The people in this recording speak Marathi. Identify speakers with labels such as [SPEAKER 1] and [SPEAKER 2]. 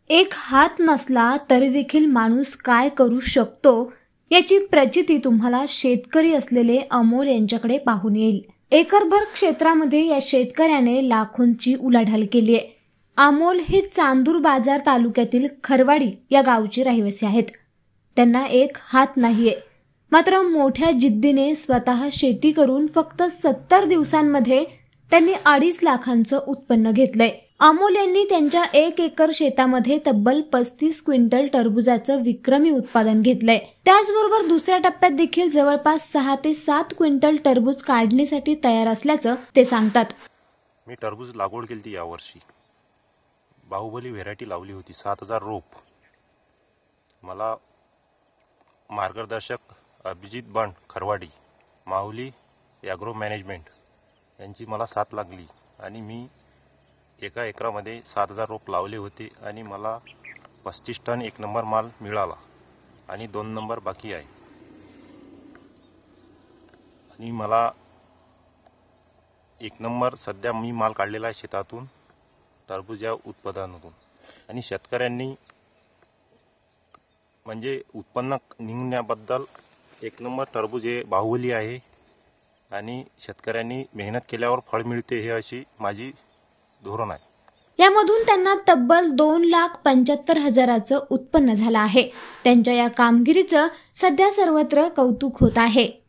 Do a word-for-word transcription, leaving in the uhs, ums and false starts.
[SPEAKER 1] एक हात नसला तरी देखील माणूस काय करू शकतो याची प्रचिती तुम्हाला शेतकरी असलेले अमोल यांच्याकडे पाहून येईल। एकरभर क्षेत्रामध्ये या शेतकऱ्याने लाखोंची उलाढाल केली आहे। अमोल हे चांदूर बाजार तालुक्यातील खरवाडी या गावचे रहिवासी आहेत। त्यांना एक हात नाहीये, मात्र मोठ्या जिद्दीने स्वतः शेती करून फक्त सत्तर दिवसांमध्ये त्यांनी अडीच लाखांचं उत्पन्न घेतलंय। अमोल यांनी त्यांच्या एक एकर शेतामध्ये तब्बल पस्तीस क्विंटल टरबूजाचं विक्रमी उत्पादन घेतलंय। त्याचबरोबर दुसऱ्या टप्प्यात देखील जवळपास सहा ते सात क्विंटल टरबूज काढणीसाठी तयार असल्याचं ते सांगतात।
[SPEAKER 2] मी टरबूज लागवड केली यावर्षी, बाहुबली व्हेरायटी लावली होती, सात हजार रोप। मला मार्गदर्शक अभिजित बंड खरवाडी, माहुली ॲग्रो मॅनेजमेंट यांची मला साथ लागली आणि मी एका एकरामध्ये सात हजार रोप लावले होते आणि मला पस्तीस टन एक नंबर माल मिळाला आणि दोन नंबर बाकी आहे। आणि मला एक नंबर सध्या मी माल काढलेला आहे शेतातून, टरबूज या उत्पादनातून। आणि शेतकऱ्यांनी म्हणजे उत्पन्न निघण्याबद्दल एक नंबर टरबूज हे बाहुबली आहे आणि शेतकऱ्यांनी मेहनत केल्यावर फळ मिळते हे अशी माझी धोरण आहे।
[SPEAKER 1] यामधून त्यांना तब्बल दोन लाख पंच्याहत्तर हजाराचं उत्पन्न झालं आहे। त्यांच्या या कामगिरीचं सध्या सर्वत्र कौतुक होत आहे।